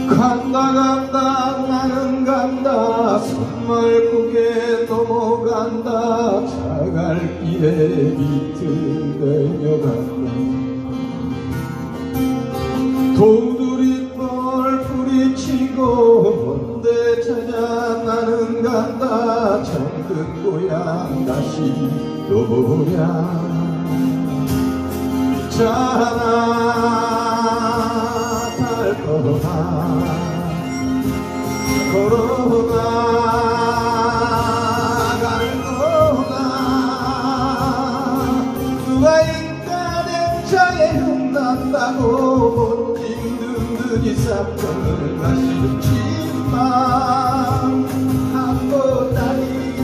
간다 간다 나는 간다 산말국에 넘어간다 자갈길에 비틀대며 간다 도두리벌 뿌리치고 먼데 찾아 나는 간다 정든 고향 다시 돌아오랴 있잖아 달거나 걸어가 갈거나 누가 인간의 자에 흠난다고 못 힘든 듯이 사건을 가시지만 한보따리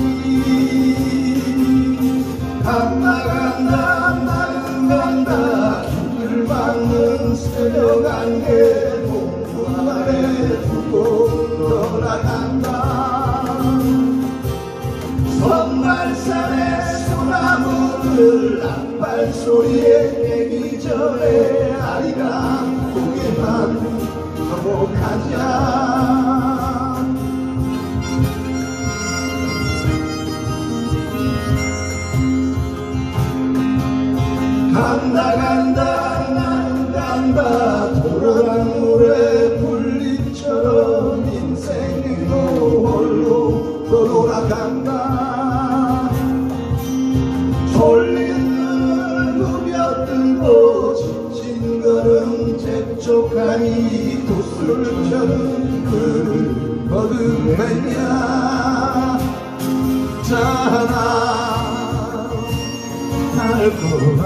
간다 간다 나는 간다 길 막는 새벽 안개 동풍 아래 두고 돌아간다 선말산의 소나무들 앞발소리에 깨기 전에 아리랑 고개만 넘어가자 간다 간다 나는 간다 돌아간 노래 불빛처럼 인생도 홀로 돌아간다 졸린 눈을 부벼뜨고 지친 걸음 재촉하니 도술처럼 그를 거듭내냐 자나 달거나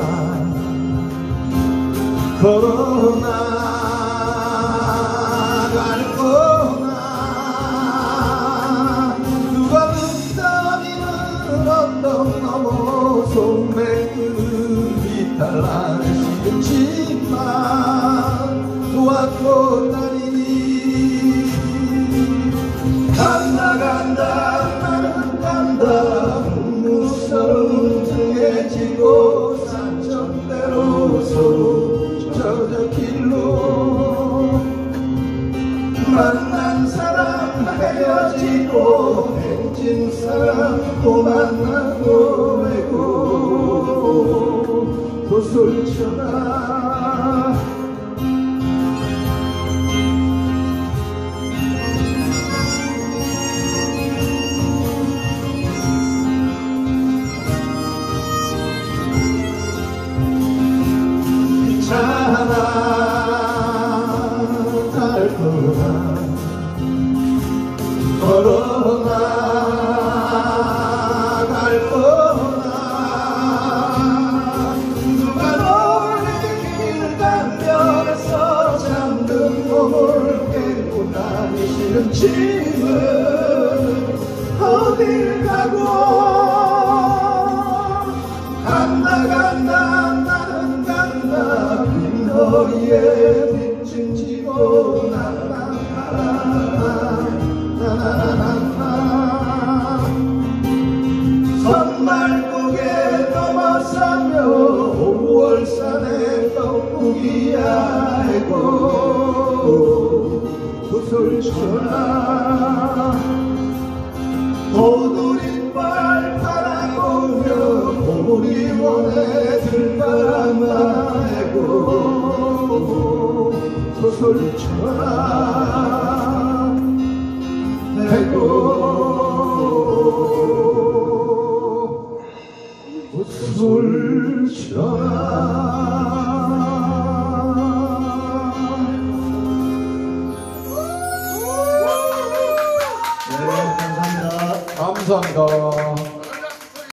걸어나 갈거나 누가 흩어지는 언덕 넘어 소매끄는 비탈나를 싫지만 도왔고다니 간다 간다 나는 간다 무서운 등에 지고 산천대로 서로 저 길로 만난 사람 헤어지고 헤어진 사람 또 만나고 외고 도솔쳐라 있잖아 달거나 걸어나 갈거나 누가 너를 길 담벼에서 잠든 몸을 깨고 나니 싫은 짐은 어딜 가고 간다 간다 나는 간다 빈 거리에 빛은 지고 선말국에 넘어서며 5월산에 떡국이야 해고 구슬쳐라 도두리발 바라보며 보리원에 들바람아 해고 구슬쳐라 해고 구슬쳐라 감사합니다.